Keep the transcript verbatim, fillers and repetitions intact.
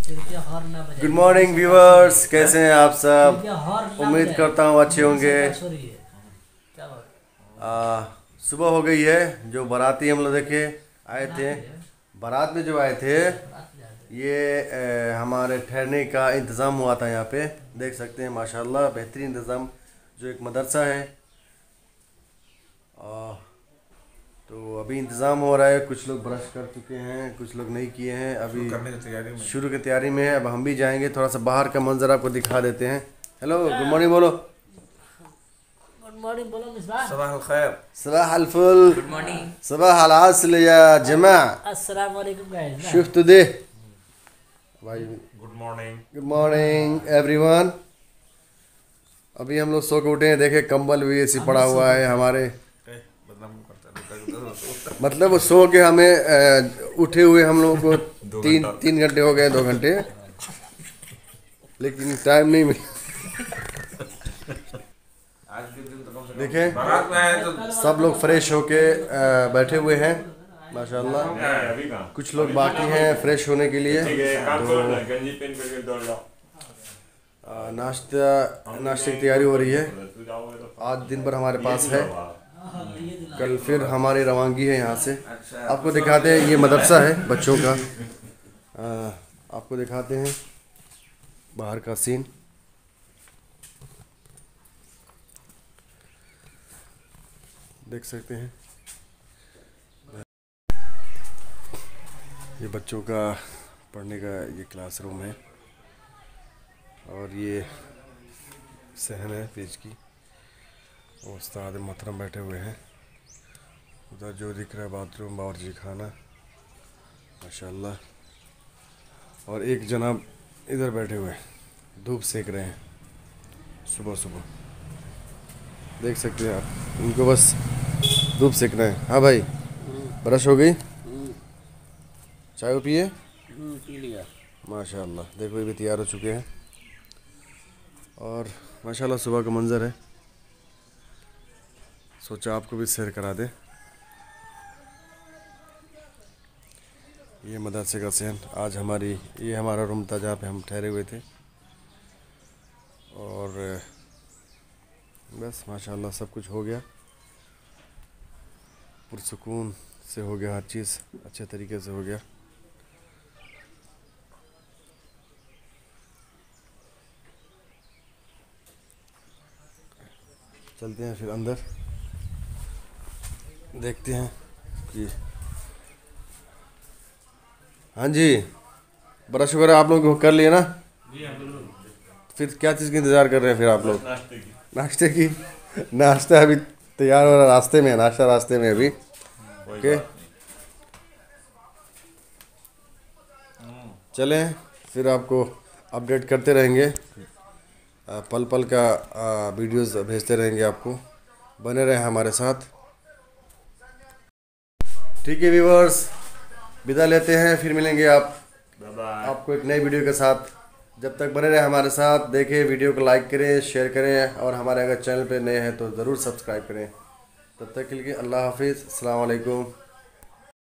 Good morning viewers, कैसे हैं आप सब। उम्मीद करता हूँ अच्छे होंगे। सुबह हो गई है। जो बाराती हम लोग देखे आए थे, बारात में जो आए थे ये ए, हमारे ठहरने का इंतज़ाम हुआ था। यहाँ पे देख सकते हैं माशाल्लाह बेहतरीन इंतज़ाम। जो एक मदरसा है आ, तो अभी इंतज़ाम हो रहा है। कुछ लोग ब्रश कर चुके हैं, कुछ लोग नहीं किए हैं, अभी शुरू की तैयारी में है। अब हम भी जाएंगे, थोड़ा सा बाहर का मंजर आपको दिखा देते हैं। हेलो, गुड मॉर्निंग बोलो। गुड मॉर्निंग बोलो मिसबाह। सबाह अल खैर। सबाह अल फुल। Good morning. सबाह अल आसल या जमा। अस्सलाम वालेकुम गाइस। शुफ्त दे भाई। Good morning. Good morning everyone. अभी हम लोग सो के उठे हैं। देखे कंबल भी ऐसी पड़ा हुआ है हमारे। मतलब वो सो के हमें अ, उठे हुए हम लोगों को तीन तीन घंटे हो गए, दो घंटे, लेकिन टाइम नहीं मिला। देखें सब लोग फ्रेश होके अ, बैठे हुए हैं माशाल्लाह। कुछ लोग बाकी हैं फ्रेश होने के लिए। तो अ, नाश्ता नाश्ते की तैयारी हो रही है। आज दिन भर हमारे पास है, कल फिर हमारी रवानगी है यहाँ से। आपको दिखाते हैं, ये मदरसा है बच्चों का। आ, आपको दिखाते हैं बाहर का सीन। देख सकते हैं ये बच्चों का पढ़ने का ये क्लासरूम है। और ये सहन है पेज की। उस्ताद मोहतरम बैठे हुए हैं। उधर जो दिख रहा है बाथरूम, बावर्ची खाना माशाल्लाह। और एक जनाब इधर बैठे हुए हैं, धूप सेक रहे हैं सुबह सुबह। देख सकते हैं आप, उनको बस धूप सेक रहे हैं। हाँ भाई, ब्रश हो गई, चाय पिए? पी लिया माशाल्लाह। देखो ये भी तैयार हो चुके हैं। और माशाल्लाह सुबह का मंजर है, सोचा आपको भी शेयर करा दे। ये मदरसे का सहन। आज हमारी ये हमारा रूम था जहाँ पे हम ठहरे हुए थे। और बस माशाल्लाह सब कुछ हो गया, पुरसुकून से हो गया, हर चीज़ अच्छे तरीके से हो गया। चलते हैं फिर अंदर, देखते हैं कि हाँ जी ब्रश वगैरह आप लोग कर लिए ना? फिर क्या चीज़ का इंतज़ार कर रहे हैं फिर आप लोग? नाश्ते की। नाश्ते की नाश्ता अभी तैयार हो रहा, रास्ते में है, नाश्ता रास्ते में अभी। ओके चलें, फिर आपको अपडेट करते रहेंगे, पल पल का वीडियोस भेजते रहेंगे आपको। बने रहें हमारे साथ। ठीक है व्यूअर्स, विदा लेते हैं, फिर मिलेंगे आप आपको एक नई वीडियो के साथ। जब तक बने रहे हमारे साथ, देखें वीडियो को लाइक करें, शेयर करें, और हमारे अगर चैनल पे नए हैं तो ज़रूर सब्सक्राइब करें। तब तक के लिए अल्लाह हाफिज़, अस्सलाम वालेकुम।